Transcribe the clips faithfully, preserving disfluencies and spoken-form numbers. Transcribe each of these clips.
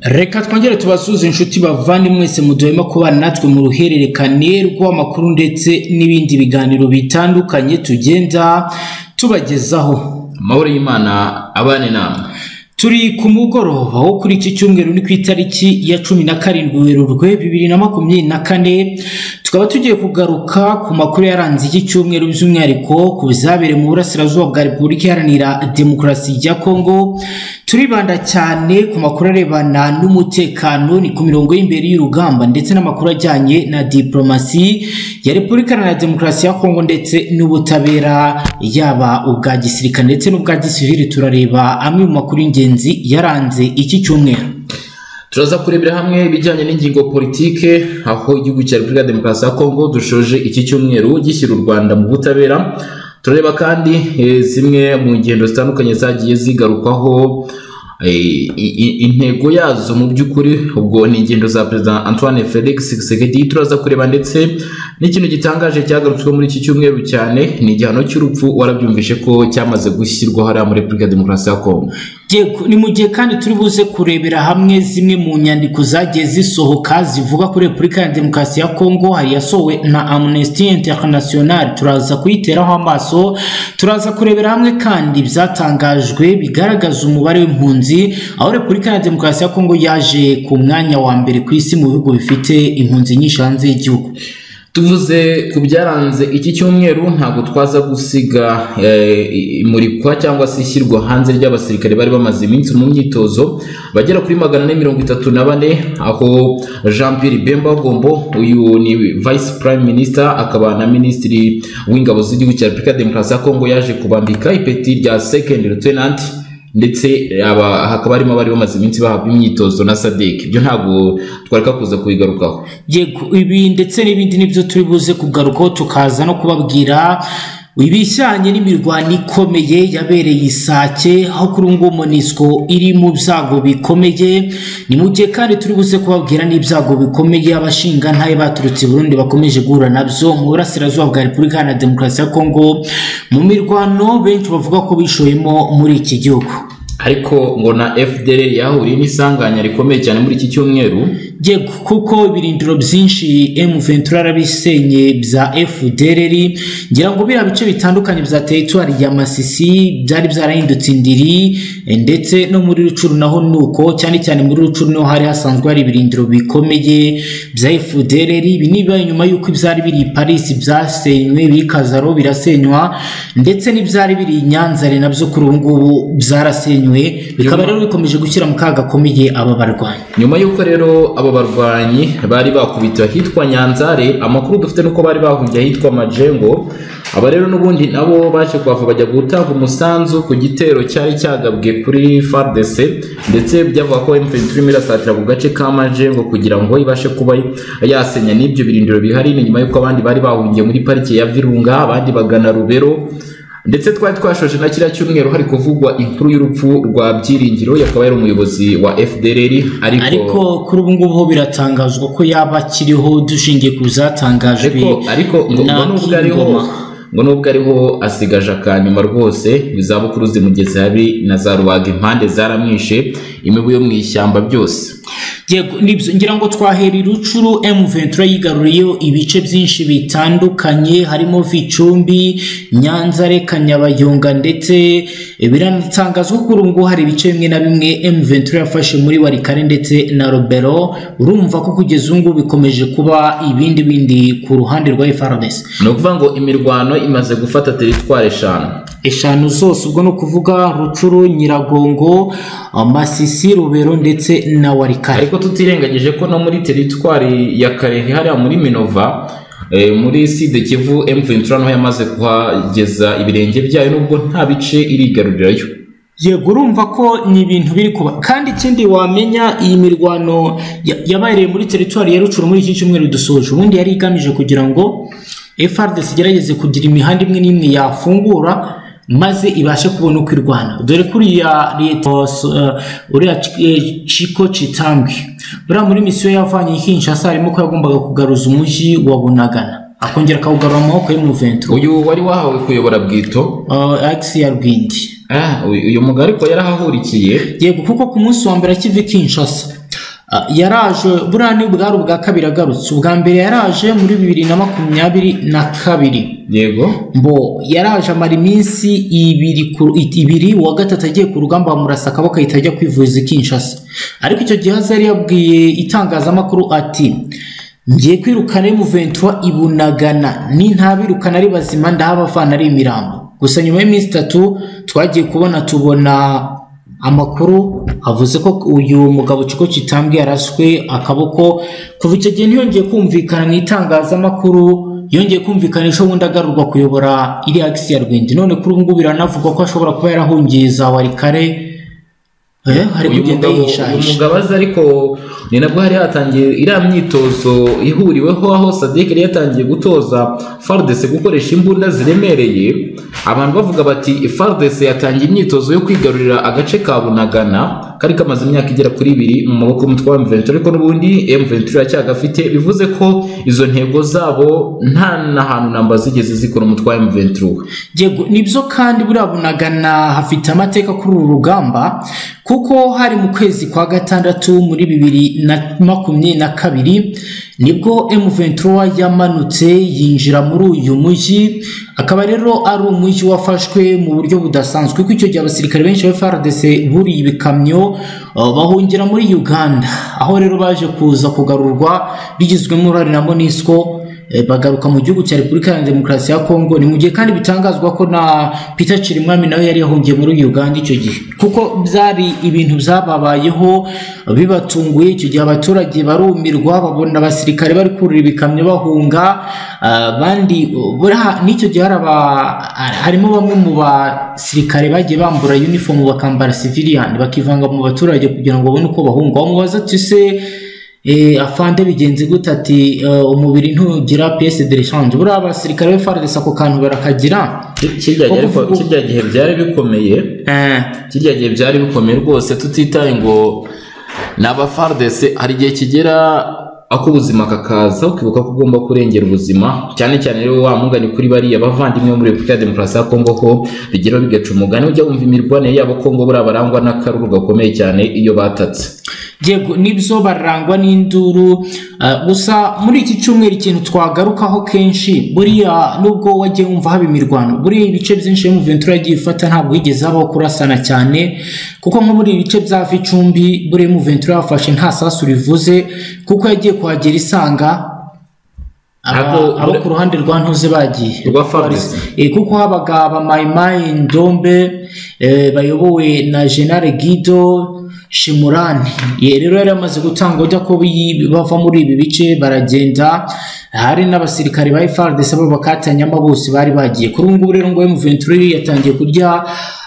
Reka twongere tubasuze inshuti bavandi mwese mudohema kubana natwe mu ruhererekane rw'amakuru ndetse n'ibindi biganiro bitandukanye tugenda tubagezaho. Amahoro y'Imana abane namwe. Turi ku mugoroba wo kuri iki cyumweru ni ku itariki ya cumi na karindwi Werurwe bibiri na makumyabiri na kane, tukaba tugiye kugaruka ku makuru yaranze iki cyumweru by'umwihariko ku bizabere mu burasirazuba bwa Repubulika Iharanira Demokarasi ya Kongo. Turibanda cyane ku makuru arebana n'umutekano ni ku mirongo y'imbere y'urugamba ndetse n'amakuru ajyanye na diplomasi ya Repubulika Iharanira Demokarasi ya Kongo ndetse n'ubutabera yaba ubwa gisirikare ndetse n'ubwa gisivili. Turareba amwe mu makuru y'ingenzi yaranze iki cyumweru. Turaza kurebera hamwe ibijyanye n'ingingo politike aho igihugu cya Repubulika ya Demokarasi ya Kongo dushoje iki cyumweru gishyira u Rwanda mu butabera. Turareba kandi e, zimwe mu ngendo zitandukanye zagiye zigarukwaho e, intego yazo mu by'ukuri, ubwo ni ingendo za President Antoine Felix Tshisekedi. Turaza kureba ndetse n'ikintu gitangaje cyagarutswe muri iki cyumweru cyane ni igihano cy'urupfu, warabyumvishe ko cyamaze gushyirwaho hariya muri Repubulika ya Demokarasi ya Kongo. Ni mu gihe kandi turi buze kurebera hamwe zimwe mu nyandiko zagiye zisohoka zivuga kuri Repubulika ya Demokarasi ya Kongo, hari yasowe na Amnesty International. Turaza kuyiteraho amaso, turaza kurebera hamwe kandi byatangajwe bigaragaza umubare w'impunzi, aho Repubulika ya Demokarasi ya Kongo yaje ku mwanya wa mbere ku isi mu bihugu bifite impunzi nyinshi hanze y'igihugu. Tuvuze ku byaranze iki cyumweru ntabwo twaza gusiga imurikwa cyangwa se ishyirwa hanze ry'abasirikare bari bamaze iminsi mu myitozo bagera kuri magana ane mirongo itatu na bane, aho Jean Pierre Bemba Gombo, uyu ni Vice Prime Minister akaba na Minisitiri w'ingabo z'igihugu cya Repubulika ya Demokarasi ya Kongo, yaje kubambika ipeti rya Second Lieutenant ndetse aba hakaba harimo bari bamaze iminsi bahabwa imyitozo na Sadek. Ibyo ntabwo twareka kuza kubigarukaho. Yego, ibi ndetse n'ibindi nibyo turi buze kugarukaho, tukaza no kubabwira ibijyanye n'imirwano ikomeye yabereye Isake, aho kuri ngo MONUSCO iri mu byago bikomeye. Ni mu gihe kandi turi buze kubabwira n'ibyago bikomeye abashinga ntaye baturutse Burundi bakomeje guhura nabyo mu burasirazuba bwa Repubulika ya Demokarasi ya Kongo mu mirwano benshi bavuga ko bishoyemo muri iki gihugu. Ariko ngo na F D L R yahuriye n'isanganya rikomeye cyane muri iki cyumweru. Yego, kuko ibirindiro byinshi M vingt-trois arabisenye bya F D L R, ngira ngo bira bice bitandukanye bya territoire ya Masisi byari byarahindutse indiri, ndetse no muri Rucuru naho nuko, cyane cyane muri Rucuru no hari hasanzwe hari ibirindiro bikomeye bya F D L R. Ibi niba nyuma yuko ibyari biri Paris byasenywe, bikazaro birasenywa, ndetse n'ibyari biri Nyanzare nabyo kuri ubu ngubu byarasenywe, bikaba rero bikomeje gushyira mu kaga gakomeye aba barwanyi. Nyuma yuko rero aba barwanyi bari bakubita hitwa Nyanzare, amakuru dufite nuko bari bahungiye hitwa Majengo. Aba rero nubundi nabo baje kwava bajya gutanga umusanzu ku gitero cyari cyagabwe kuri F A R D C, ndetse byavuga ko M vingt-trois irasatira ku gace ka Majengo kugira ngo ibashe kuba yasenya n'ibyo birindiro bihari. Nyuma yuko abandi bari bahungiye muri parike ya Virunga, abandi bagana Rubero, ndetse twari twashoje na kiriya cyumweru hari kuvugwa inkuru y'urupfu rwa Byiringiro, yakaba yari umuyobozi wa F D L R. Ariko ariko kuri ubu ngubu biratangazwa ko yaba kiriho dushingiye ku zatangajwe. Ariko ariko ngo nubwo ariho ngo nubwo ariho asigaje akanyuma rwose, bizabukuru zimugeze habi na za Rubaga impande zaramwishe, imibu yo mu ishyamba byose. Yego, nibyo ngira ngo twahera Rucuru. M vingt-trois yigaruriyeho ibice byinshi bitandukanye, harimo Vicumbi, Nyanzare, Kanyabayonga, ndetse biranatangazwa ko ubu ngubu hari ibice bimwe na bimwe M vingt-trois yafashe muri Warikare ndetse na Robero. Urumva ko kugeza ubu ngubu bikomeje kuba ibindi bindi ku ruhande rwa F A R D C. Ni ukuvuga ngo imirwano imaze gufata teritwari eshanu eshanu zose, ubwo no kuvuga Rucuru, Nyiragongo, Masisi, Rubero ndetse na Warikare. Ariko tutirengagije ko no muri teritwari ya Karehe hariya muri Minova, e, muri Sud Kivu M vingt-trois no yamaze kuhageza ibirenge byayo nubwo nta bice irigarurirayo. Yego, urumva ko ni ibintu biri kuba. Kandi ikindi wamenya, iyi mirwano yabaye muri teritwari ya Rucuru muri iki cyumweru dusoje, ubundi yari igamije kugira ngo F A R D C igerageze kugira imihanda imwe n'imwe yafungura maze ibashe kubona uko irwana. Dore kuri ya leta uriya Chiko Chitambwe buriya muri misiyo yavanye Kinshasa harimo ko yagombaga kugaruza umujyi wa Bunagana, akongera akawugarura mu maboko y'M vingt-trois. Uyu wari wahawe kuyobora Bwito Axe ya Rwindi. Ah, uyu mugari ko yarahahurikiye. Yego, kuko ku munsi wa mbere akiva Kinshasa yaraje buriya ni bwari ubwa kabiri agarutse. Ubwa mbere yaraje muri bibiri na makumyabiri na kabiri, yego mbo yaraje amara iminsi ibiri ibiri uwa gatatu agiye ku rugamba bamurasa akaboko ahita ajya kwivuza i Kinshasa. Ariko icyo gihe yari yabwiye itangazamakuru ati ngiye kwirukana M vingt-trois ibunagana ni ntabirukana ari bazima ndahabavana ari imirambo. Gusa nyuma y'iminsi itatu twagiye kubona tubona amakuru avuze ko uyu mugabo Ciko Kitambwe yarashwe akaboko. Kuva icyo gihe ntiyongeye kumvikana mu itangazamakuru, yongeye kumvikanisha ubundi agarurwa kuyobora iri agisi ya Rwindi. None kuri ubu ngubu biranavugwa ko ashobora kuba yarahungiye za Warikare, eh hari kugenda yishahisha. Uyu mugabo azi, ariko ni nabwo hari hatangiye iriya myitozo ihuriweho aho Sadek yari yatangiye gutoza F A R D C gukoresha imbunda ziremereye. Abantu bavuga bati F A R D C yatangiye imyitozo yo kwigarurira agace ka Bunagana kari kamaze imyaka igera kuri ibiri mu maboko y'umutwe wa M vingt-trois, ariko n'ubundi M vingt-trois yacyagafite, bivuze ko izo ntego zabo nta nahantu namba zigeze zikora umutwe wa M vingt-trois. Yego nibyo, kandi buriya Bunagana hafite amateka kuri uru rugamba, kuko hari mu kwezi kwa gatandatu muri bibiri na makumyabiri na kabiri nibwo M vingt-trois yamanutse yinjira muri uyu mujyi. Akaba rero ari umujyi wafashwe mu buryo budasanzwe, kuko icyo gihe abasirikare benshi ba F A R D C buriye ibikamyo bahungira muri Uganda, aho rero baje kuza kugarurwa bigizwemo uruhare na MONUSCO, bagaruka mu gihugu cya Repubulika ya Demokarasi ya Kongo. Ni mu gihe kandi bitangazwa ko na Peter Chirimwami nawe yari yahungiye muri Uganda icyo gihe, kuko byari ibintu byababayeho bibatunguye. Icyo gihe abaturage barumirwa, babona abasirikare bari kurira ibikamyo bahunga. Abandi n'icyo gihe harimo bamwe mu basirikare bagiye bambura uniform bakambara civilian bakivanga mu baturage kugira ngo babone uko bahunga. Bamubaza ati se Eh afande bigenze gute? Ati uh, umubiri ntugira pièce de rechange. Buriya abasirikare ba F A R D C ako kantu barakagira. Kirya gihe kirya gihe byari bikomeye, eh kirya gihe byari bikomeye rwose, tutitaye ngo n'aba F A R D C hari gihe kigera ako ubuzima kakaza ukibuka ko ugomba kurengera ubuzima, cyane cyane rero wa mugani kuri bariya bavandimwe muri Repubulika ya Demokarasi ya Kongo ko bigera bigaca umugani ujya wumva imirwane yabo Kongo buriya barangwa n'akaruru gakomeye cyane iyo batatse. Yego nibyo barangwa n'induru. Gusa muri iki cyumweru ikintu twagarukaho kenshi, buriya nubwo wagiye wumva haba imirwano, buriya ibice byinshi M vingt-trois yagiye ifata ntabwo yigeze habaho kurasana cyane, kuko nko muri ibice bya Vicumbi buriya M vingt-trois yafashe nta sasu rivuze, kuko yagiye kuhagera isanga abo ku ruhande rwa ntuze bagiye e kuko habaga abamayimayi Ndombe bayobowe na General Guido Shimurani. Ye rero yari amaze gutanga ujya ko bava muri ibi bice baragenda. Hari n'abasirikare ba F A R D C bakatanyama bose bari bagiye. Kuri ubu ngubu rero ngo M vingt-trois yatangiye kurya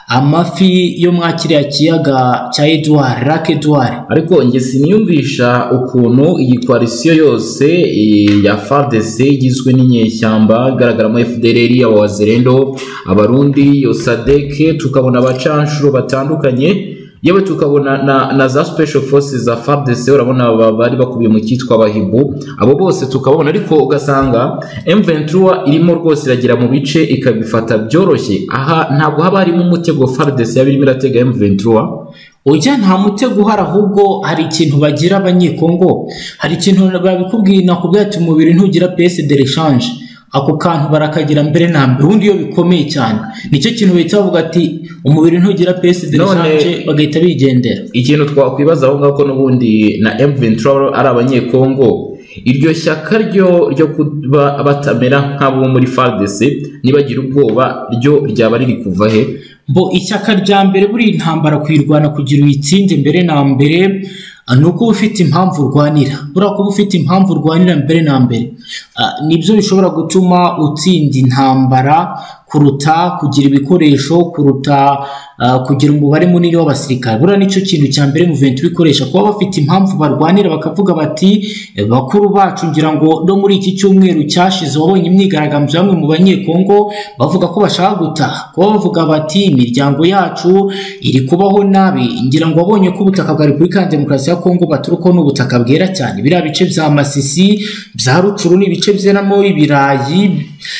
amafi yo mwakiriya kiyaga cya Edouard Lac Edouard. Ariko nge siniyumvisha ukuntu iyi coalition yose ya F A R D C igizwe n'inyeshyamba igaragaramo F D L R, Abawazalendo, Abarundi, yo Sadek, tukabona abacanshuro batandukanye, yewe tukabona na, na za special forces za F A R D C urabona bari bakubiye mu cyitwa abahibu, abo bose tukabona, ariko ugasanga M vingt-trois irimo rwose iragira mu bice ikabifata byoroshye. Aha ntabwo haba harimo umutego F A R D C yabirimo iratega M vingt-trois. Ujya nta mutego uhari, ahubwo hari ikintu bagira abanyekongo, hari ikintu babikubwiye nakubwiye ati umubiri ntugira pièce de rechange. Ako kantu barakagira mbere na mbere, ubundi iyo bikomeye cyane nicyo kintu bahita bavuga ati umubiri ntugira pièce de rechange, bagahita bigendera. Ikintu twakwibaza aho ngaho ko n'ubundi na M vingt-trois ari abanyekongo, iryo shyaka ryo ryo kuba batamera nk'abo muri F A R D C nibagira ubwoba ryo ryaba riri kuva he? Bo ishyaka rya mbere buri intambara kwirwana kugira uyitsinde mbere na mbere nuko ufite impamvu urwanira. Bura kuba ufite impamvu urwanira mbere na mbere nibyo bishobora gutuma utsinda intambara kuruta kugira ibikoresho, kuruta uh, kugira umubare munini w'abasirikare. Bura nicyo kintu cya mbere M vingt-trois ikoresha, kuba bafite impamvu barwanira bakavuga bati bakuru bacu. Ngira ngo no muri iki cyumweru cyashize wabonye imyigaragambyo bamwe mu banyekongo bavuga ko bashaka gutaha, kuba bavuga bati imiryango yacu iri kubaho nabi. Ngira ngo wabonye ko ubutaka bwa Repubulika ya Demokarasi ya Kongo baturuko n'ubutaka bwera cyane, biriya bice bya Masisi bya Rucuru n'ibice byeramo ibirayi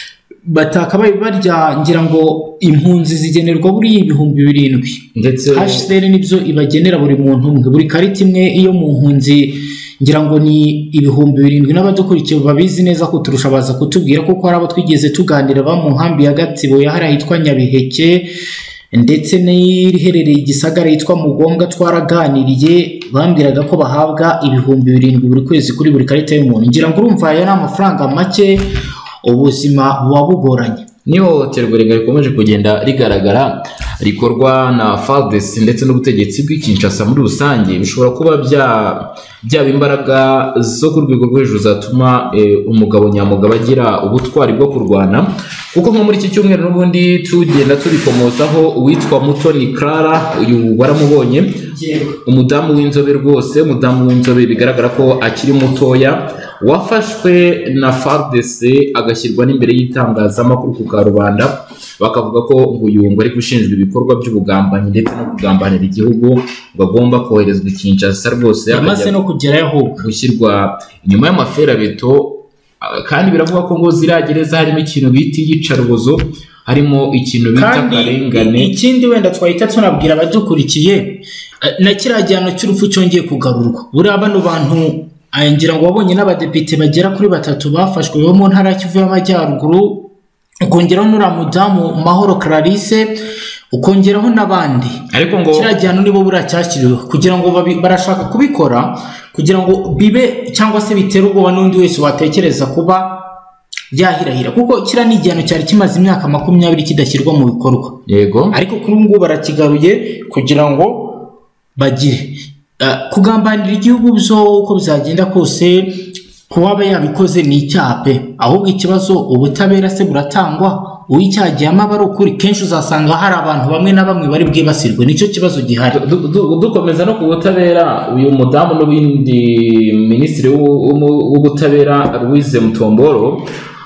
batakabaye barya, ngira ngo impunzi zigenerwa buri ibihumbi birindwi ndetse H C R nibyo ibagenera buri muntu umwe, buri karita imwe iyo mu mpunzi ngira ngo ni ibihumbi birindwi. N'abadukurikiye babizi neza kuturusha baza kutubwira kuko hari abo twigeze tuganira ba mu nkambi ya Gatsibo ya hariya hitwa Nyabiheke ndetse n'iriherereye Igisagara yitwa Mugombwa, twaraganiriye bambwiraga ko bahabwa ibihumbi birindwi buri kwezi kuri buri karita y'umuntu. Ngira ngo urumva aya ni amafaranga make, ubuzima buba bugoranye. n'ihohoterwa rikomeje kugenda rigaragara rikorwa na F A R D C ndetse n'ubutegetsi bw'Kinshasa muri rusange, bishobora kuba byaba imbaraga zo ku rwego rwo hejuru zatuma umugabo nyamugabo agira ubutwari bwo kurwana, kuko nko muri iki cyumweru n'ubundi tugenda turikomozaho uwitwa Mutoni Clara, uyu waramubonye, umudamu w'inzobe rwose, umudamu w'inzobe bigaragara ko akiri mutoya, wafashwe na F A R D C agashyirwa n'imbere y'itangazamakuru ku karubanda, bakavuga ko uyu ngo ari gushinjwa ibikorwa by'ubugambanyi ndetse no kugambanira igihugu, bagomba koherezwa Kinshasa rwose yamaze no kugerayo ahubwo gushyirwa inyuma y'amaferabeto. Kandi biravuga ko ngo ziragereza harimo ikintu bita iyicarubozo, harimo ikintu bita akarengane. Ikindi wenda twahita tunabwira abadukurikiye, na kiriya gihano cy'urupfu cyongeye kugarurwa. Buriya bano bantu ngira ngo wabonye n'abadepite bagera kuri batatu bafashwe bo mu ntara ya Kivu y'Amajyaruguru, ukongeraho n'uriya mudamu Mahoro Clarisse, ukongeraho n'abandi. Ariko ngo kiriya gihano nibo buriya cyashyiriweho kugira ngo barashaka kubikora kugira ngo bibe cyangwa se bitere ubwoba n'undi wese watekereza kuba yahirahira, kuko kiriya ni igihano cyari kimaze imyaka makumyabiri kidashyirwa mu bikorwa. Yego. Ariko kuri ubu ngubu barakigaruye kugira ngo bagire kugambanira igihugu byo uko bizagenda kose, kuba yabikoze ni icyaha pe. Ahubwo ikibazo ubutabera se buratangwa, uw'icyagiyama aba ari ukuri. Kenshi uzasanga hari abantu bamwe na bamwe bari bwibasirwe, nicyo kibazo gihari. Dukomeza no ku butabera, uyu mudamu n'ubundi minisitiri w'ubutabera Louise Mutomboro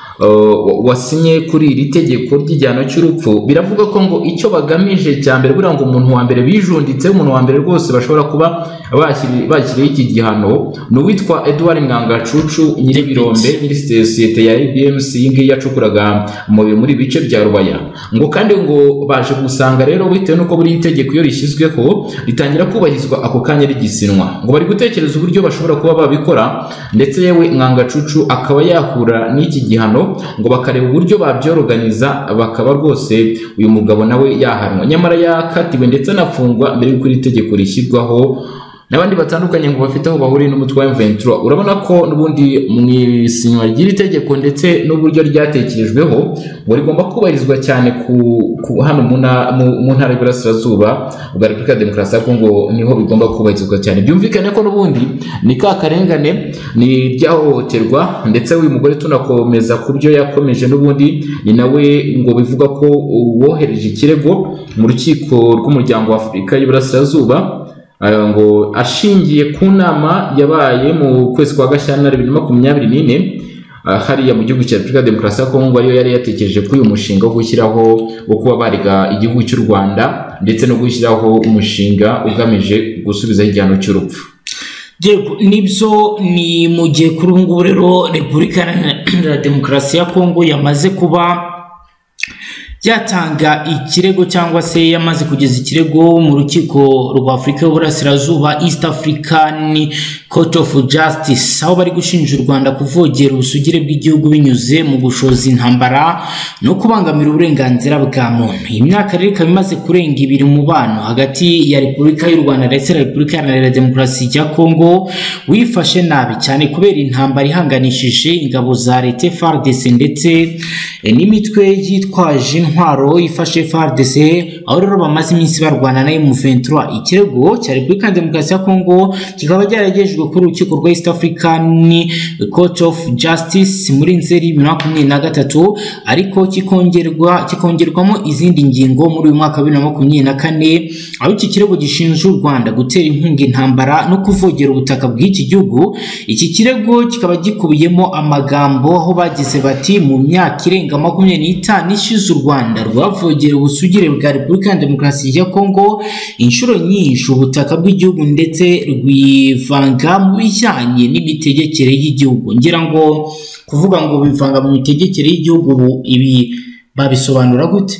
wasinye kuri iri tegeko ry'igihano cy'urupfu, biravuga ko ngo icyo bagamije cya mbere buriya ngo umuntu wa mbere bijunditse, umuntu wa mbere rwose bashobora kuba bashyiriyeho iki gihano ni uwitwa Edouard Mwangacucu nyir'ibirombe, nyiri sosiyete ya I B M C iyi ngiyi yacukuraga muri bice bya Rubaya. Ngo kandi ngo baje gusanga rero bitewe n'uko buri itegeko iyo rishyizweho ritangira kubahirizwa ako kanya rigisinwa, ngo bari gutekereza uburyo bashobora kuba babikora, ndetse yewe Mwangacucu akaba yahura n'iki gihano, ngo bakareba uburyo babyoroganiza bakaba rwose uyu mugabo nawe yahanwa. Nyamara yakatiwe ndetse anafungwa mbere y'uko iri tegeko rishyirwaho, n'abandi batandukanye ngo bafite aho bahuriye n'umutwe wa M vingt-trois. Urabona ko n'ubundi mu isinywa ry'iri tegeko ndetse n'uburyo ryatekerejweho ngo rigomba kubahirizwa cyane ku hano mu ntara y'Iburasirazuba bwa Repubulika ya Demokarasi ya Kongo, niho bigomba kubahirizwa cyane. Byumvikane ko n'ubundi ni ka karengane, ni ryahohoterwa, ndetse uyu mugore tunakomeza ku byo yakomeje n'ubundi ni nawe ngo bivuga ko wohereje ikirego mu rukiko rw'umuryango wa Afurika y'Iburasirazuba, ngo ashingiye ku nama yabaye mu kwezi kwa Gashyantare bibiri na makumyabiri n'ine hariya mu gihugu cya Repubulika ya Demokarasi ya Kongo, ariyo yari yatekereje kuri uyu mushinga wo gushyiraho wo kuba bariga igihugu cy'u Rwanda ndetse no gushyiraho umushinga ugamije gusubizaho igihano cy'urupfu. Nibyo ni mu gihe kuri ubu ngubu rero Repubulika ya Demokarasi ya Kongo yamaze kuba yatanga ikirego cyangwa se yamaze kugeza ikirego mu rukiko rwa Afurika y'Uburasirazuba, East African Court of Justice, aho bari gushinja u Rwanda kuvogera ubusugire bw'igihugu binyuze mu gushoza intambara no kubangamira uburenganzira bwa muntu. Imyaka rero ikaba imaze kurenga ibiri mu mubano hagati ya Repubulika y'u Rwanda ndetse na Repubulika ya Demokarasi ya Kongo wifashe nabi cyane kubera intambara ihanganishije ingabo za leta F A R D C ndetse n'imitwe yitwaje intwaro ifashe F A R D C, aho rero bamaze iminsi barwana na M vingt-trois. Ikirego cya Repubulika ya Demokarasi ya Kongo kikaba cyaragejejwe kuri urukiko rwa East African Court of Justice muri Nzeri bibiri na makumyabiri na gatatu, ariko kikongerwa kikongerwamo izindi ngingo muri uyu mwaka wa bibiri na makumyabiri na kane, aho iki kirego gishinja u Rwanda gutera inkunga intambara no kuvogera ubutaka bw'iki gihugu. Iki kirego kikaba gikubiyemo amagambo aho bagize bati mu myaka irenga makumyabiri n'itanu ishize u Rwanda Rwanda rwavogera ubusugire bwa Repubulika ya Demokarasi ya Kongo inshuro nyinshi ubutaka bw'igihugu ndetse rwivanga mu bijyanye n'imitegekere y'igihugu. Ngira ngo kuvuga ngo bivanga mu mitegekere y'igihugu ibi babisobanura gute?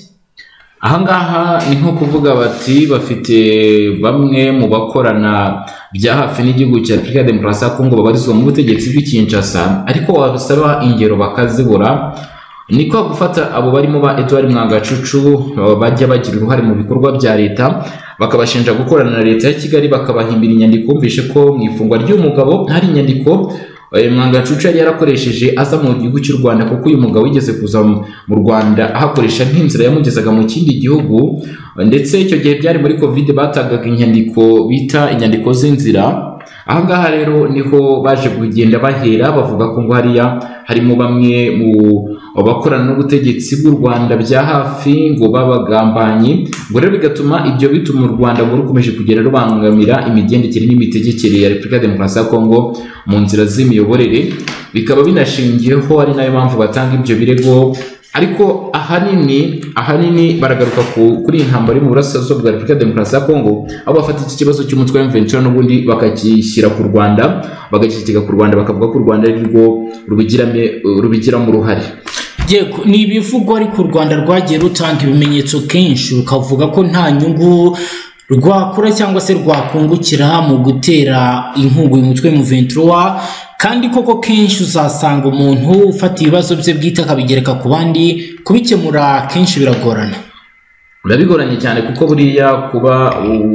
Ahangaha ni nko kuvuga bati bafite bamwe mu bakorana bya hafi n'igihugu cya Repubulika ya Demokarasi ya Kongo babarizwa mu butegetsi bw'Kinshasa, ariko wabasaba ingero bakazibura. Niko gufata abo barimo ba Edouard Mwangacucu bajya bagira uruhare mu bikorwa bya leta bakabashinja gukorana na leta ya Kigali, bakabahimbira inyandiko umvishe ko mu ifungwa ry'umugabo hari inyandiko Mwangacucu yari yarakoresheje aza mu gihugu cy'u Rwanda, kuko uyu mugabo yigeze kuza mu Rwanda ahakoresha nk'inzira yamugezaga mu kindi gihugu, ndetse icyo gihe byari muri Covid batagaga inyandiko bita inyandiko z'inzira. Ahangaha rero niho baje kugenda bahera bavuga ko ngo hariya harimo bamwe mu bakorana n'ubutegetsi bw'u Rwanda bya hafi ngo babagambanye, ngo rero bigatuma ibyo bituma u Rwanda ngo rukomeje kugera rubangamira imigendekere n'imitegekere ya Repubulika ya Demokarasi ya Kongo mu nzira z'imiyoborere, bikaba binashingiyeho ari nayo mpamvu batanga ibyo birego. Ariko ahanini ahanini baragaruka kuri intambara mu burasirazuba bwa Repubulika ya Demokarasi ya Kongo, aho bafata iki kibazo cy'umutwe wa M vingt-trois n'ubundi bakakishyira ku Rwanda, bagakitega ku Rwanda, bakavuga ko u Rwanda ari rwo rubigirame rubigiramo uruhare. Yego, ni ibivugwa ariko u Rwanda rwagiye rutanga ibimenyetso kenshi rukavuga ko nta nyungu rwakura cyangwa se rwakungukira mu gutera inkungu uyu mutwe mu vingt-trois, kandi koko kenshi uzasanga umuntu ufata ibibazo bye bwite akabigereka ku bandi, kubikemura kenshi biragorana. Birabigoranye cyane kuko buriya kuba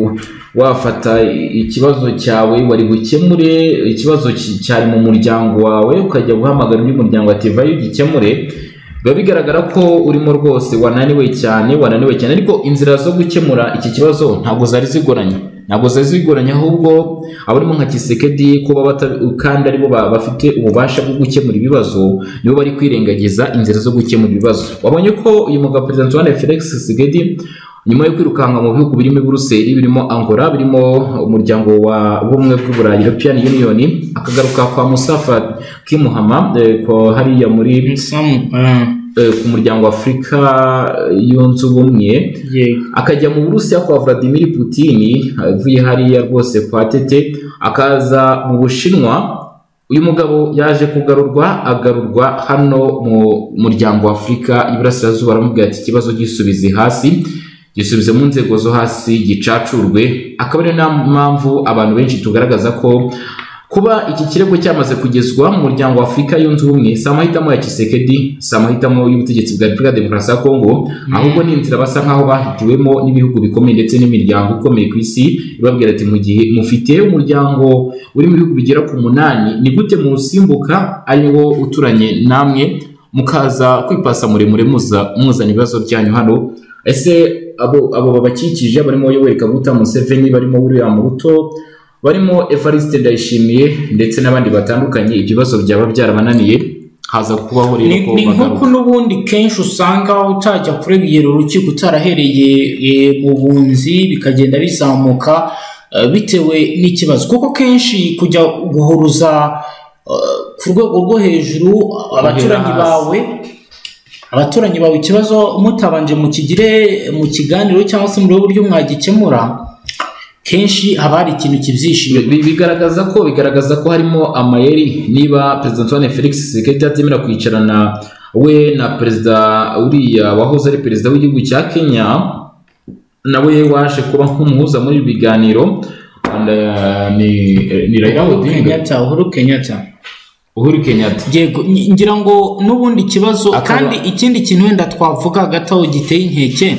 wafata ikibazo cyawe wari gukemure ikibazo cyari mu muryango wawe ukajya guhamagara undi muryango ati vayo ugikemure, biba bigaragara ko urimo rwose wananiwe cyane wananiwe cyane. Ariko inzira zo gukemura iki kibazo ntabwo zari zigoranye ntabwo zari zigoranye ahubwo abarimo nka Tshisekedi kuba kandi aribo bafite ububasha bwo gukemura ibibazo nibo bari kwirengagiza inzira zo gukemura ibibazo. Wabonye ko uyu mugabo President Antoine Felix Tshisekedi nyuma yo kwirukanka mu bihugu birimo Buruseli, birimo Angola, birimo umuryango wa bumwe bw'Uburayi European Union, akagaruka kwa Musa Faki Mahamat ko hariya muri ku muryango wa Afurika yunze ubumwe, akajya mu Burusiya kwa Vladimir Putin, avuye hariya rwose kwa Tete akaza mu Bushinwa. Uyu mugabo yaje kugarurwa agarurwa hano mu muryango wa Afurika y'Iburasirazuba, aramubwira ati ikibazo gisubize hasi, gisubize mu nzego zo hasi, gicacurwe. Akaba ari na mpamvu abantu benshi tugaragaza ko kuba iki kirego cyamaze kugezwa mu muryango wa Afurika yunze ubumwe si amahitamo ya Tshisekedi, si amahitamo y'ubutegetsi bwa Repubulika ya Demokarasi ya Kongo, ahubwo ni inzira basa nkaho bahitiwemo n'ibihugu bikomeye ndetse n'imiryango ikomeye ku isi, ibabwira ati mu gihe mufite umuryango uri mu bihugu bigera ku munani, ni gute musimbuka ariwo uturanye namwe mukaza kwipasa muremure muza muzana ibibazo byanyu hano? Ese abo abo babakikije barimo Yoweri Kaguta Museveni, barimo William Ruto, barimo Evariste Ndayishimiye ndetse n'abandi batandukanye, ibibazo byaba byarabananiye haza kubaho rero ko ni nkuko n'ubundi kenshi usanga utajya kuregera urukiko utarahereye mu bunzi bikagenda bizamuka bitewe n'ikibazo, kuko kenshi kujya guhuruza ku rwego rwo hejuru abaturanyi bawe abaturanyi bawe ikibazo mutabanje mu kigire mu kiganiro cyangwa se mu buryo mwagikemura, kenshi haba hari ikintu kibyishimo. Bigaragaza ko bigaragaza ko harimo amayeri. Niba President Antoine Felix Tshisekedi atemera kwicarana we na perezida uriya wahoze ari perezida w'igihugu cya Kenya, nawe waje kuba nk'umuhuza muri biganiro, ni ni Raila Odinga, Uhuru Kenyatta Uhuru Kenyatta. Yego, ngira ngo n'ubundi kibazo kandi ikindi kintu wenda twavuga gataho giteye inkeke,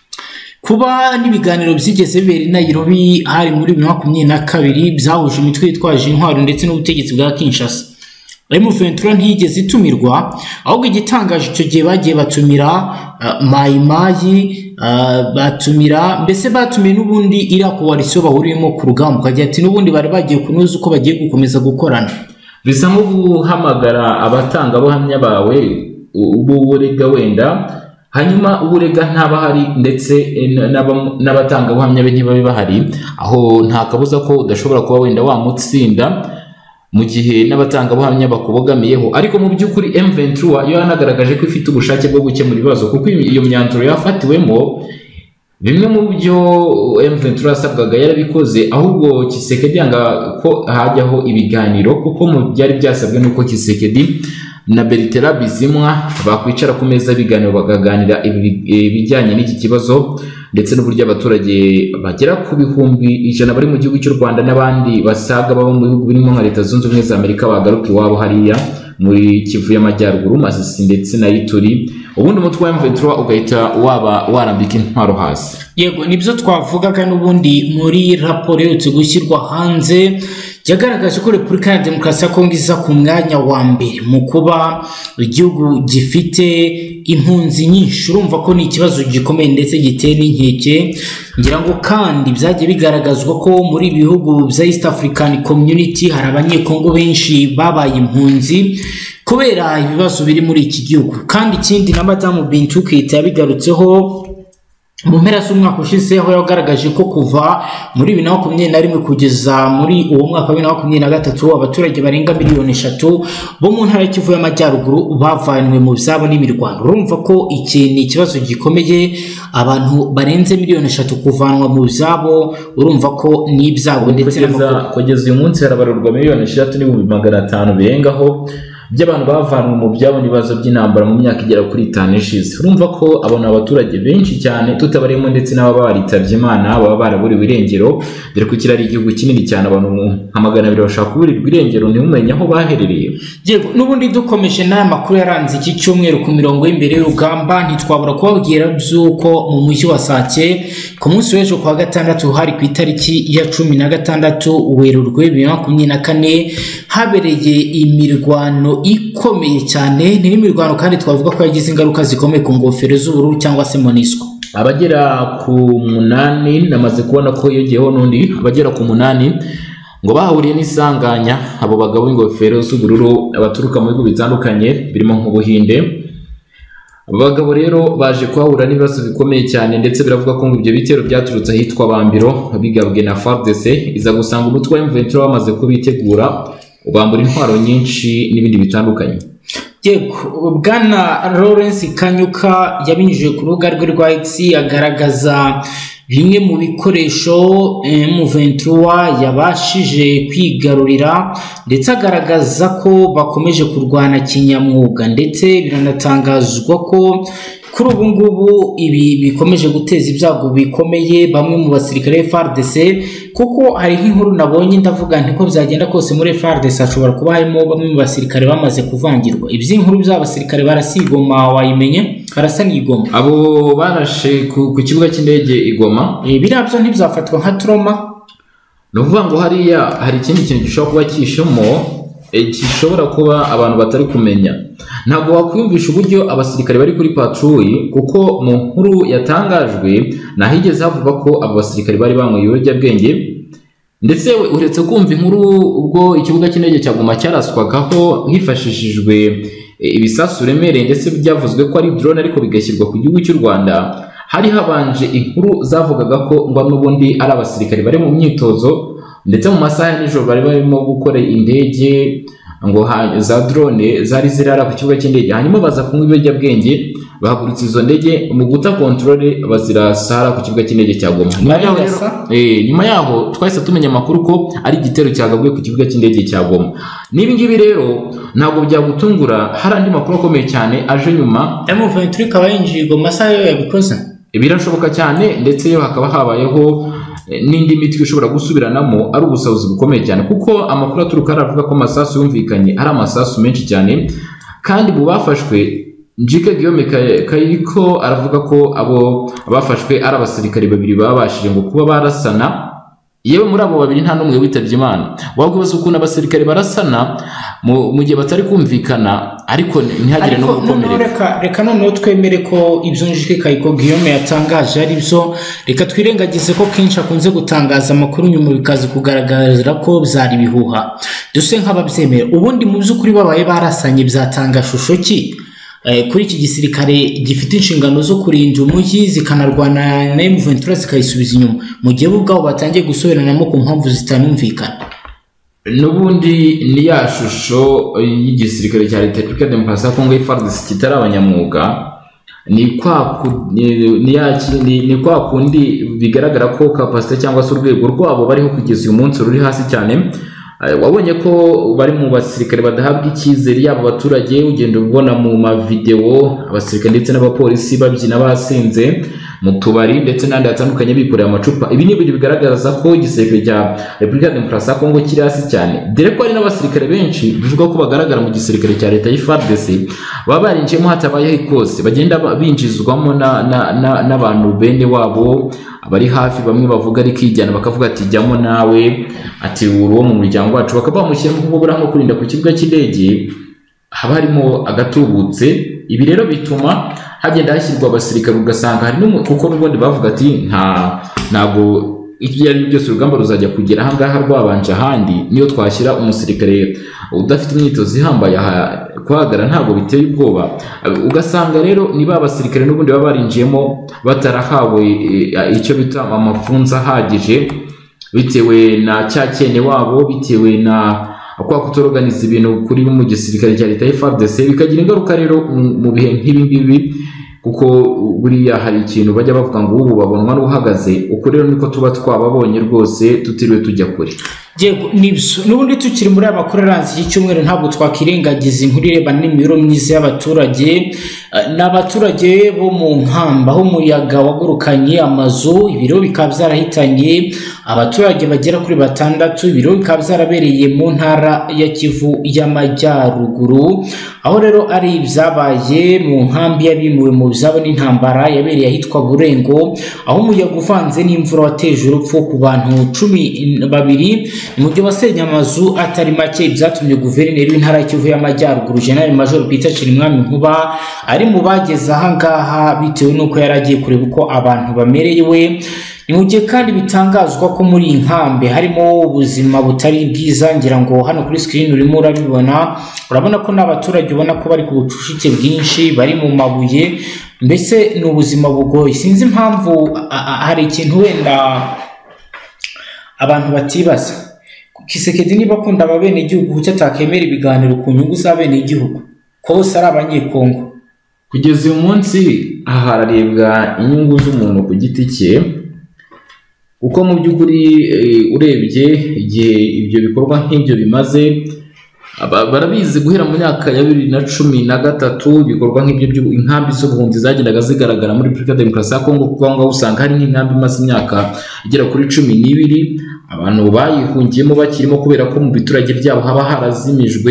kuba n'ibiganiro byigeze bibera i Nairobi hari muri bibiri na makumyabiri na kabiri byahuje imitwe yitwaje intwaro ndetse n'ubutegetsi bwa Kinshasa. M vingt-trois ntiyigeze itumirwa, ahubwo igitangaje icyo gihe bagiye batumira uh, Mai Mai, uh, batumira mbese batumiye n'ubundi iriya coalition bahuriyemo ku rugamba, ukagira ati n'ubundi bari bagiye kunoza uko bagiye gukomeza gukorana. Bisa nko guhamagara abatanga buhamya bawe ubu urega wenda, hanyuma uburega ntaba hari ndetse n'abatanga buhamya be ntibabe bahari, aho nta kabuza ko udashobora kuba wenda wamutsinda. mu gihe n'abatangabuhamya bakubogamiyeho. Ariko mu by'ukuri M vingt-trois yo yanagaragaje ko ifite ubushake bwo gukemura ibibazo, kuko iyo myanzuro yafatiwemo bimwe mu byo M vingt-trois yasabwaga yarabikoze, ahubwo Tshisekedi yanga ko hajyaho ibiganiro, kuko mu byari byasabwe nuko Tshisekedi na Bertrand Bisimwa bakwicara ku meza biganiro bakaganira ibijyanye n'iki kibazo, ndetse n'uburyo abaturage bagera ku bihumbi ijana bari mu gihugu cy'u Rwanda n'abandi basaga baba mu bihugu birimo nka Leta Zunze Ubumwe za Amerika bagaruka iwabo hariya muri Kivu y'Amajyaruguru, Masisi ndetse na Ituri, ubundi umutwe wa M vingt-trois ugahita waba warambika intwaro hasi. Yego, nibyo twavugaga n'ubundi muri raporo yose gushyirwa hanze yagaragaje ko Repubulika ya Demokarasi ya Kongo iza ku mwanya wa mbere mu kuba igihugu gifite impunzi nyinshi. Urumva ko ni ikibazo gikomeye ndetse giteye n'inkeke, ngira ngo kandi byagiye bigaragazwa ko muri ibihugu bya East African Community hari abanyekongo benshi babaye impunzi kubera ibibazo biri muri iki gihugu. Kandi ikindi na Madamu Bintou Keita yabigarutseho mu mpera z'umwaka ushize, aho yagaragaje ko kuva muri bibiri na makumyabiri na rimwe kugeza muri uwo mwaka wa bibiri na makumyabiri na gatatu abaturage barenga miliyoni eshatu bo mu ntara y'Kivu y'Amajyaruguru bavanywe mu byabo n'imirwano. Urumva ko iki ni ikibazo gikomeye, abantu barenze miliyoni eshatu kuvanwa mu byabo, urumva ko ni ibyago ndetse n'amakuba. Kugeza uyu munsi harabarurwa miliyoni eshatu n'ibihumbi magana atanu birengaho by'abantu bavanwe mu byabo n'ibibazo by'intambara mu myaka igera kuri itanu ishize. Urumva ko abona abaturage benshi cyane tutabarimo ndetse n'ababa baritabye Imana baba baraburiwe irengero, dore ko kirari igihugu kinini cyane, abantu nka magana abiri bashaka kuburirwa irengero ntimumenye aho baherereye. Yego, n'ubundi dukomeje n'aya makuru yaranze iki cyumweru ku mirongo y'imbere y'urugamba, ntitwabura kubabwira by'uko mu mujyi wa Sake ku munsi w'ejo kwa gatandatu hari ku itariki ya cumi na gatandatu Werurwe bibiri na makumyabiri na kane habereye imirwano ikomeye cyane. Ni imirwano kandi twavuga ko yagize ingaruka zikomeye ku ngofero z'ubururu cyangwa se MONUSCO. Abagera ku munani namaze kubona ko yogeyeho n'undi, abagera ku munani ngo bahuriye n'isanganya, abo bagabo b'ingofero z'ubururu abaturuka mu bihugu bitandukanye birimo nk'Ubuhinde. Abo bagabo rero baje kuhahura n'ibibazo bikomeye cyane, ndetse biravuga ko ngo ibyo bitero byaturutse ahitwa Bambiro bigabwe na F A R D C, iza gusanga umutwe wa M vingt-trois wamaze kubitegura ubambura intwaro nyinshi n'ibindi bitandukanye. Yego, Bwana Lawrence Kanyuka yabinyujije ku rubuga rwe rwa X agaragaza bimwe mu bikoresho M vingt-trois yabashije kwigarurira, ndetse agaragaza ko bakomeje kurwana kinyamwuga, ndetse biranatangazwa ko kuri ubu ngubu ibi bikomeje guteza ibyago bikomeye bamwe mu basirikare F A R D C, kuko hari nk'inkuru nabonye ndavuga nti ko byagenda kose muri F A R D C hashobora kuba harimo bamwe mu basirikare bamaze kuvangirwa. Iby'inkuru by'abasirikare barasigoma wayimenye, barasana igoma, abo barashe ku, ku kibuga cy'indege igoma. E, birabyo ntibyafatwa nka trauma. No kuvuga ngo hariya hari ikindi kintu gishobora kuba cyishemo, e, gishobora kuba abantu batari kumenya. Ntabwo wakwiyumvisha uburyo abasirikare bari kuri patrouille, kuko mu nkuru yatangajwe nahigeze havuga ko abo basirikare bari banywe ibiyobyabwenge, ndetse uretse kumva inkuru ubwo ikibuga cy'indege cya Goma cyaraswagaho hifashishijwe ibisasu remereye, ndetse byavuzwe ko ari drone ariko bigashyirwa ku gihugu cy'u Rwanda. Hari habanje inkuru zavugaga ko ngo n'ubundi ari abasirikare bari mu myitozo, ndetse mu masaha ya nijoro bari barimo gukora indege ngo za drone zari zirara ku kibuga cy'indege, hanyuma baza kunywa ibiyobyabwenge bahagurutse izo ndege mu guta controle bazirasara ku kibuga cy'indege cya Goma. Eh, nyuma yaho twahise tumenya amakuru ko ari igitero cyagabwe ku kibuga cy'indege cya Goma. Nibi ngibi rero ntabwo byagutungura, hari andi makuru akomeye cyane aje nyuma. M vingt-trois kaba yinjiye Goma saa yo yabikoze, birashoboka cyane, ndetse yo hakaba habayeho n'indi mitwe ishobora gusubiranamo ari ubusabuzi bukomeye cyane, kuko amakuru aturuka aravuga ko amasasu yumvikanye ari amasasu menshi cyane, kandi mu bafashwe Njike Guillaume Kayiko aravuga ko abo abafashwe ari abasirikare babiri babashije ngo kuba barasana, yewe muri abo babiri nta n'umwe witabye Imana. Wabwibaza ukuntu abasirikare barasana mu gihe batari kumvikana ariko ntihagire no gukomereka. Reka reka noneho twemere ko ibyo Njike Kayiko Guillaume yatangaje ari byo, reka twirengagize ko kenshi akunze gutangaza amakuru nyuma bikaza kugaragaza ko byari ibihuha. Duse nk'ababyemera, ubundi mu by'ukuri babaye barasanye byatanga shusho ki kuri iki gisirikare gifite inshingano zo kurinda umujyi zikanarwana na M vingt-trois zikayisubiza inyuma, mu gihe ubwabo batangiye gusoberanamo ku mpamvu zitanumvikana. n'ubundi ni ya shusho y'igisirikare cya Leta Repubulika ya Demokarasi ya Kongo F A R D C kitari abanyamwuga, ni kwa ni ya ni kwa kundi bigaragara ko capacity cyangwa se urwego rwabo bariho kugeza uyu munsi ruri hasi cyane. Wabonye ko bari mu basirikare badahabwa icyizere yabo abaturage, ugenda ubona mu ma video abasirikare ndetse n'abapolisi babyina basinze mu tubari ndetse n'andi atandukanye bikoreye amacupa. Ibi ni ibintu bigaragaza ko igisirikare cya Repubulika ya Demokarasi ya Kongo kiri hasi cyane, dore ko hari n'abasirikare benshi bivuga ko bagaragara mu gisirikare cya leta F A R D C baba barinjiyemo hatabayeho ikose, bagenda binjizwamo n'abantu bene wabo abari hafi, bamwe bavuga ari kijyana bakavuga ati jyamo nawe, ati uwo mu muryango wacu, bakaba bamushyira mu kubura nko kurinda ku kibuga cy'indege haba harimo agatubutse. Ibi rero bituma hagenda hashyirwa abasirikare, ugasanga hari n'umu kuko n'ubundi bavuga ati nta ntago ibyo ari byose urugamba ruzajya kugera aha ngaha rwabanje ahandi, niyo twashyira umusirikare udafite imyitozo ihambaye kuhagara ntabwo biteye ubwoba. Ugasanga rero niba abasirikare n'ubundi baba barinjiyemo batarahawe icyo bita amafunza ahagije bitewe na cya cyene wabo, bitewe na kwa kutoroganiza ibintu kuri mu gisirikare cya leta F A R D C, bikagira ingaruka rero mu bihe nk'ibi ngibi, kuko buriya hari ikintu bajya bavuga ngo ubu babonwa n'uhagaze. Uko rero niko tuba twababonye rwose tutiriwe tujya kure. Yego nibyo, n'ubundi tukiri muri amakuru aranze iki cyumweru ntabwo twakirengagiza inkuru irebana n'imibereho myiza y'abaturage. N'abaturage bo mu nkamba aho umuyaga wagurukanye amazu, ibiro bikaba byarahitanye abaturage bagera kuri batandatu. Ibiro bikaba byarabereye mu ntara ya Kivu y'Amajyaruguru, aho rero ari ibyabaye mu nkambi yabimuwe mu byabo n'intambara yabereye ahitwa Burengo, aho umuyaga uvanze n'imvura wateje urupfu ku bantu cumi na babiri mu gihe wasenye amazu atari make. Byatumye guverineri w'intara ya Kivu y'Amajyaruguru General Major Peter Chirimwami Nkuba ari mu bageze aha ngaha bitewe n'uko yaragiye kureba uko abantu bamerewe. Ni mu gihe kandi bitangazwa ko muri iyi nkambi harimo ubuzima butari bwiza, ngira ngo hano kuri screen urimo urabibona, urabona ko n'abaturage ubona ko bari ku bucucike bwinshi, bari mu mabuye, mbese ni ubuzima bugoye. Sinzi impamvu hari ikintu wenda abantu batibaza, Kisekedi niba akunda ababene igihugu kuki atakemera ibiganiro ku nyungu z'abene igihugu ko bose ari abanyekongo. Kugeza uyu munsi aha hararebwa inyungu z'umuntu ku giti cye, uko mu by'ukuri urebye igihe ibyo bikorwa nk'ibyo bimaze, barabizi guhera mu myaka ya bibiri na cumi na gatatu ibikorwa nk'ibyo inkambi z'ubuhunzi zagendaga zigaragara muri Repubulika ya Demokarasi ya Kongo, kuko ngo usanga hari nk'inkambi imaze imyaka igera kuri cumi n'ibiri abantu bayihungiyemo bakirimo, kubera ko mu biturage byabo haba harazimijwe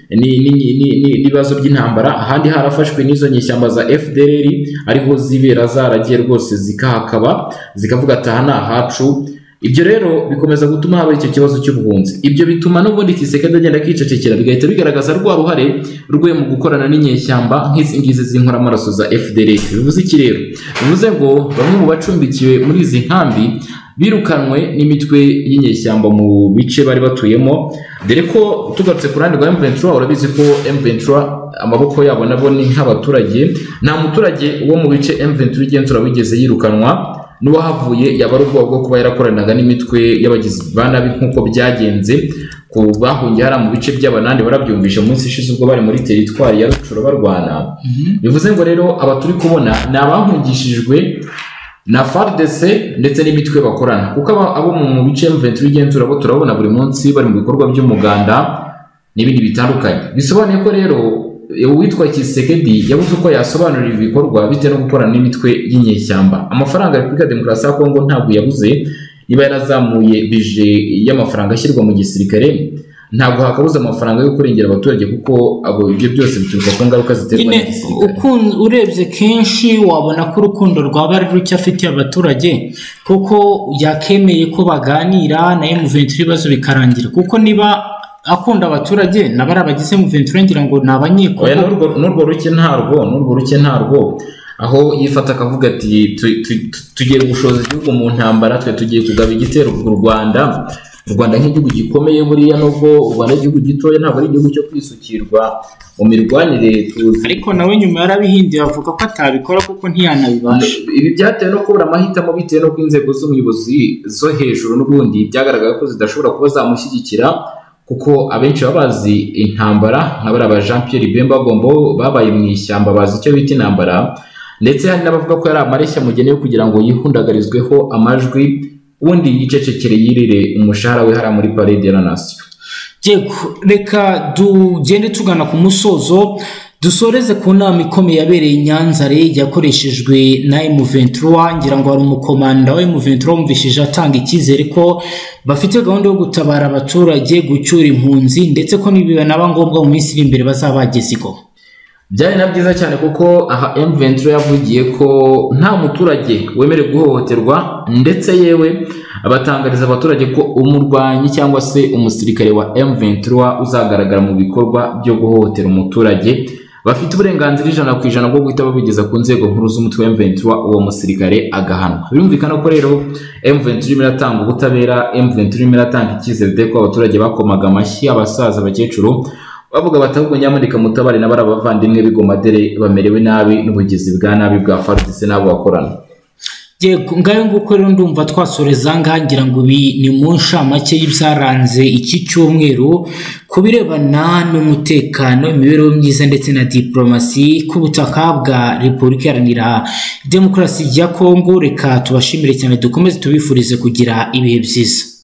n'ibibazo by'intambara, ahandi harafashwe n'izo nyeshyamba za F D L R ariho zibera zaragiye rwose zikahakaba zikavuga ati aha ni ahacu. Ibyo rero bikomeza gutuma haba icyo kibazo cy'ubuhunzi. Ibyo bituma n'ubundi Kisekedi agenda akicecekera, bigahita bigaragaza rwa ruhare rwe mu gukorana n'inyeshyamba nk'izi ngizi z'inkoramaraso za F D L R. Bivuze iki rero? Bivuze ngo bamwe mu bacumbikiwe muri izi nkambi birukanwe n'imitwe y'inyeshyamba mu bice bari batuyemo, dore ko tugarutse ku ruhande rwa M vingt-trois urabizi ko M vingt-trois amaboko yabo nabo ni nk'abaturage. Nta muturage wo mu bice M vingt-trois igenzura wigeze yirukanwa, n'uwahavuye yaba ari ubwoba bwo kuba yarakoranaga n'imitwe y'abagizi ba nabi nk'uko byagenze ku bahungiye hariya mu bice by'abanandi. Barabyumvisha munsi ishize ubwo bari muri teritwari ya Rucuro barwana. Bivuze ngo rero aba turi kubona ni abahungishijwe na F A R D C ndetse n'imitwe bakorana, kuko abo mu bice M vingt-trois igenzura bo turabona buri munsi bari mu bikorwa by'umuganda n'ibindi bitandukanye. Bisobanuye ko rero uwitwa Kisekedi yabuze uko yasobanurira ibikorwa bitewe no gukorana n'imitwe y'inyeshyamba. Amafaranga ya Repubulika ya Demokarasi ya Kongo ntabwo yabuze, niba yarazamuye bije y'amafaranga ashyirwa mu gisirikare, ntabwo hakabuza amafaranga yo kurengera abaturage, kuko abo ibyo byose bituruka ku ngaruka ziterwa n'igisirikare. Urebye kenshi wabona ko urukundo rwaba ari ruke afitiye abaturage, kuko yakemeye ko baganira na M vingt-trois ibibazo bikarangira, kuko niba akunda abaturage nabari abagize M vingt-trois ngira ngo nabanyekongo. Oya, n'urwo ruke ntarwo n'urwo ruke ntarwo aho yifata akavuga ati tugiye gushoza igihugu mu ntambara, twe tugiye kugaba igitero ku Rwanda. U Rwanda nk'igihugu gikomeye buriya, nubwo u Rwanda igihugu gitoya ntabwo ari igihugu cyo kwisukirwa mu mirwanire tuzi, ariko nawe nyuma yarabihinduye avuga ko atabikora kuko ntiyanabibasha. Ibi byatewe no kubura amahitamo bitewe no ko inzego z'umuyobozi zo hejuru n'ubundi byagaragara ko zidashobora kuba zamushyigikira kuko abenshi baba bazi intambara nk'abari aba Jean Pierre Bemba Gombo babaye mu ishyamba bazi icyo bita intambara, ndetse hari n'abavuga ko yari amareshya mugenewe kugira ngo yihundagarizweho amajwi ubundi yicecekere yirire umushahara we hara muri Palais de la Nation. Yego, reka tugende tugana ku musozo, dusoreze ku nama ikomeye yabereye Nyanzare yakoreshejwe na M vingt-trois. Ngira ngo hari umukomanda wa M vingt-trois wumvishije atanga icyizere ko bafite gahunda yo gutabara abaturage, gucyura impunzi, ndetse ko nibiba naba ngombwa mu minsi iri imbere bazabagezigo. Byari na byiza cyane kuko aha M vingt-trois yavugiye ko nta muturage wemerewe guhohoterwa, ndetse yewe abatangariza abaturage ko umurwanyi cyangwa se umusirikare wa M vingt-trois uzagaragara mu bikorwa byo guhohotera umuturage bafite uburenganzira ijana ku ijana bwo guhita babigeza ku nzego nkuru z'umutwe wa M vingt-trois, uwo musirikare agahanwa. Birumvikana ko rero M vingt-trois iratanga ubutabera, M vingt-trois iratanga icyizere ko abaturage bakomaga amashyi, abasaza, abakecuru bavuga batahubwo nyamuneka mutabare n'abari abavandimwe b'igomadere bamerewe nabi n'ubugizi bwa nabi bwa F A R D C n'abo bakorana. Yego, ngayo nguko rero ndumva twasoreza ngangira ngo ibi ni mu nshamake y'ibyaranze iki cyumweru ku birebana n'umutekano, imibereho myiza ndetse na diplomasi ku butaka bwa Repubulika Iharanira Demokarasi ya Kongo. Reka tubashimire cyane, dukomeze tubifurize kugira ibihe byiza.